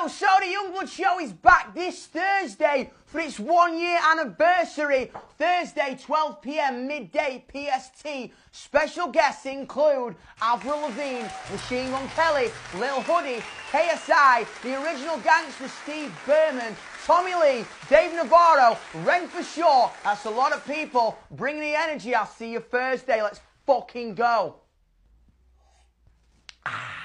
So the Youngblood Show is back this Thursday for its 1 year anniversary. Thursday, 12 p.m. midday PST. Special guests include Avril Lavigne, Machine Gun Kelly, Lil Hoodie, KSI, the original gangster Steve Berman, Tommy Lee, Dave Navarro, Ren for sure. That's a lot of people. Bring the energy. I'll see you Thursday. Let's fucking go.